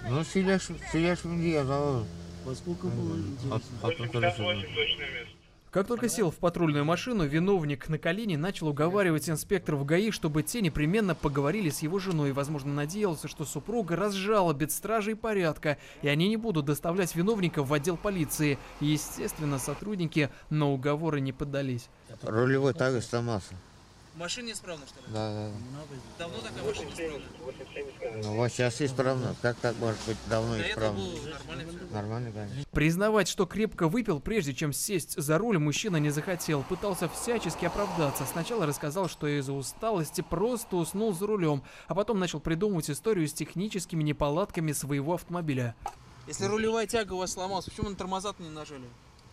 Ну, сидишь я завожу. Во сколько было интересно? Как только сел в патрульную машину, виновник на колени начал уговаривать инспекторов ГАИ, чтобы те непременно поговорили с его женой. Возможно, надеялся, что супруга разжалобит стражей порядка, и они не будут доставлять виновника в отдел полиции. И, естественно, сотрудники на уговоры не поддались. Рулевой так и сломался. Машина неисправна, что ли? Да. Давно такая машина неисправна? Ну, вот сейчас исправно. Как так может быть давно исправно? нормально все. Нормально, конечно. Признавать, что крепко выпил, прежде чем сесть за руль, мужчина не захотел. Пытался всячески оправдаться. Сначала рассказал, что из-за усталости просто уснул за рулем, а потом начал придумывать историю с техническими неполадками своего автомобиля. Если рулевая тяга у вас сломалась, почему на тормоза-то не нажали?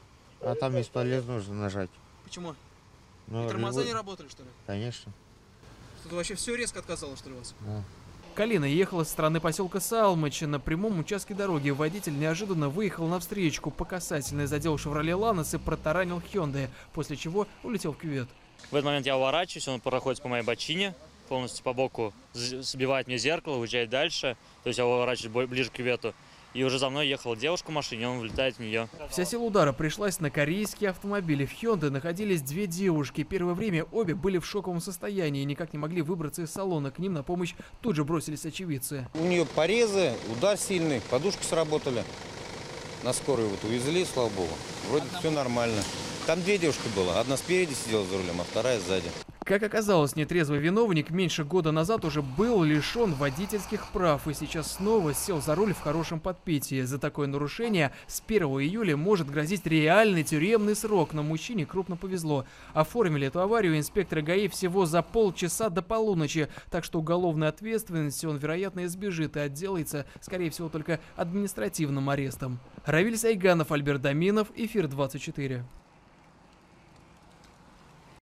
А там бесполезно нужно нажать. Почему? Ну, Тормоза не работали, что ли? Конечно. Тут вообще все резко отказало, что ли, у вас? Да. Калина ехала со стороны поселка Салмыч. На прямом участке дороги водитель неожиданно выехал на встречку по касательной, задел «Шевроле Ланос» и протаранил «Хёндай», после чего улетел в кювет. В этот момент я уворачиваюсь, он проходит по моей бочине, полностью по боку, сбивает мне зеркало, уезжает дальше, то есть я уворачиваюсь ближе к кювету. И уже за мной ехала девушка в машине, он влетает в нее. Вся сила удара пришлась на корейские автомобили. В «Хёндай» находились две девушки. Первое время обе были в шоковом состоянии и никак не могли выбраться из салона. К ним на помощь тут же бросились очевидцы. У нее порезы, удар сильный, подушки сработали. На скорую вот увезли, слава богу. Вроде все нормально. Там две девушки было. Одна спереди сидела за рулем, а вторая сзади. Как оказалось, нетрезвый виновник меньше года назад уже был лишен водительских прав и сейчас снова сел за руль в хорошем подпитии. За такое нарушение с 1 июля может грозить реальный тюремный срок, но мужчине крупно повезло. Оформили эту аварию инспекторы ГАИ всего за полчаса до полуночи, так что уголовной ответственности он, вероятно, избежит и отделается, скорее всего, только административным арестом. Равиль Сайганов, Альберт Доминов, Эфир 24.